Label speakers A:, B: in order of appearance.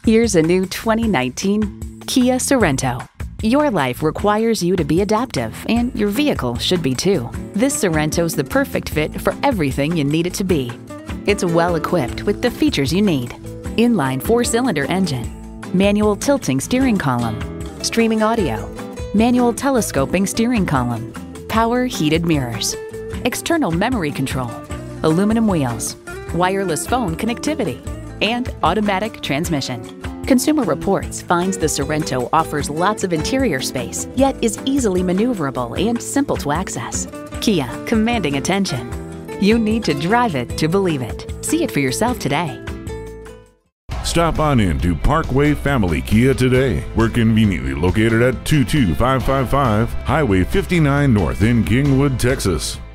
A: Here's a new 2019 Kia Sorento. Your life requires you to be adaptive, and your vehicle should be too. This Sorento's the perfect fit for everything you need it to be. It's well equipped with the features you need: inline 4-cylinder engine, manual tilting steering column, streaming audio, manual telescoping steering column, power heated mirrors, external memory control, aluminum wheels, wireless phone connectivity, and automatic transmission. Consumer Reports finds the Sorento offers lots of interior space, yet is easily maneuverable and simple to access. Kia, commanding attention. You need to drive it to believe it. See it for yourself today.
B: Stop on in to Parkway Family Kia today. We're conveniently located at 22555 Highway 59 North in Kingwood, Texas.